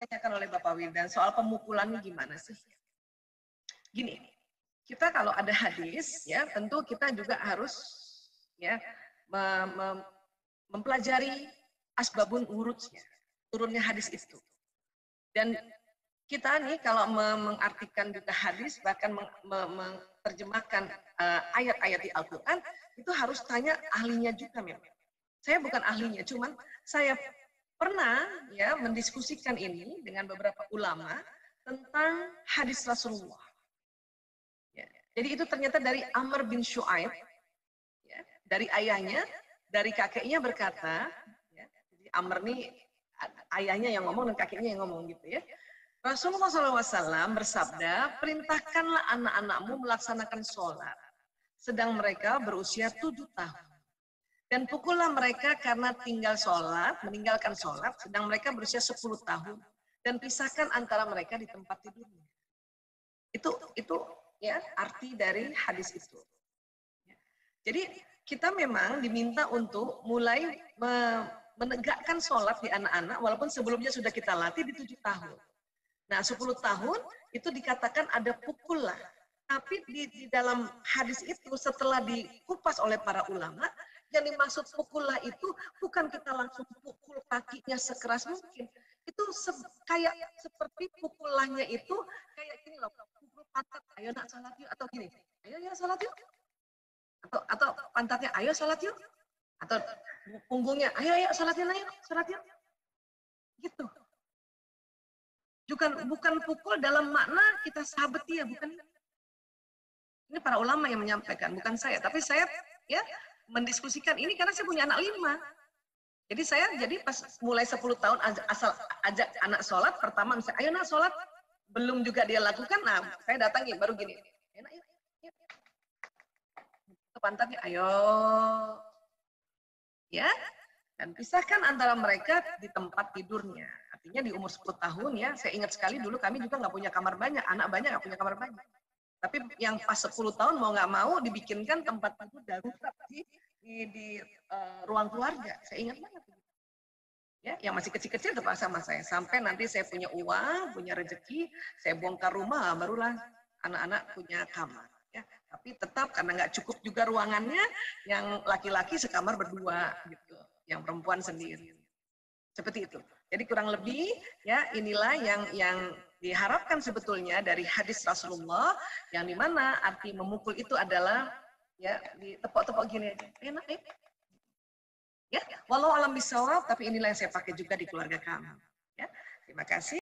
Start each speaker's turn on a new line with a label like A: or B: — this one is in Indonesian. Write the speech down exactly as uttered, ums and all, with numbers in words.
A: ditanyakan oleh Bapak Wildan soal pemukulannya gimana sih? Gini, kita kalau ada hadis, ya tentu kita juga harus ya mem mem mempelajari asbabun urutnya, turunnya hadis itu. Dan kita nih kalau mengartikan juga hadis, bahkan menerjemahkan ayat-ayat di Al-Quran, itu harus tanya ahlinya juga memang. Saya bukan ahlinya, cuman saya pernah ya mendiskusikan ini dengan beberapa ulama tentang hadis Rasulullah. Ya, jadi itu ternyata dari Amr bin Shu'aib, ya, dari ayahnya, dari kakeknya berkata, ya, jadi Amr ini ayahnya yang ngomong dan kakeknya yang ngomong gitu ya. Rasulullah shallallahu alaihi wasallam bersabda, perintahkanlah anak-anakmu melaksanakan sholat, sedang mereka berusia tujuh tahun. Dan pukullah mereka karena tinggal sholat, meninggalkan sholat, sedang mereka berusia sepuluh tahun. Dan pisahkan antara mereka di tempat tidurnya. Itu itu ya arti dari hadis itu. Jadi kita memang diminta untuk mulai menegakkan sholat di anak-anak, walaupun sebelumnya sudah kita latih di tujuh tahun. Nah, sepuluh tahun itu dikatakan ada pukul lah. Tapi di, di dalam hadis itu setelah dikupas oleh para ulama, yang dimaksud pukul lah itu bukan kita langsung pukul kakinya sekeras mungkin. Itu se kayak seperti pukulannya itu kayak gini loh, pukul pantat, ayo nak salat yuk, atau gini, ayo ya salat yuk. Atau, atau pantatnya, ayo salat yuk. Atau punggungnya, ayo ayo salat yuk, ayo salat yuk. Gitu. Bukan, bukan pukul dalam makna kita sahabat dia, bukan. Ini para ulama yang menyampaikan, bukan saya. Tapi saya ya mendiskusikan ini karena saya punya anak lima. Jadi saya jadi pas mulai sepuluh tahun asal ajak anak sholat, pertama misalnya, ayo nak sholat, belum juga dia lakukan, nah saya datangi baru gini. Enak, ayo, ayo. Ke pantatnya, ayo. Ya, dan pisahkan antara mereka di tempat tidurnya. Artinya di umur sepuluh tahun ya, saya ingat sekali dulu kami juga nggak punya kamar banyak, anak banyak nggak punya kamar banyak. Tapi yang pas sepuluh tahun mau nggak mau dibikinkan tempat tidur darurat di, di, di uh, ruang keluarga. Saya ingat banget. Ya, yang masih kecil-kecil tetap sama saya. Sampai nanti saya punya uang, punya rezeki, saya bongkar rumah, barulah anak-anak punya kamar. Ya, tapi tetap karena nggak cukup juga ruangannya, yang laki-laki sekamar berdua gitu, yang perempuan sendiri. Seperti itu. Jadi kurang lebih ya inilah yang yang diharapkan sebetulnya dari hadis Rasulullah, yang dimana arti memukul itu adalah ya ditepok-tepok gini aja. Enak ya. Ya, walau alam bisawab, tapi inilah yang saya pakai juga di keluarga kami. Ya, terima kasih.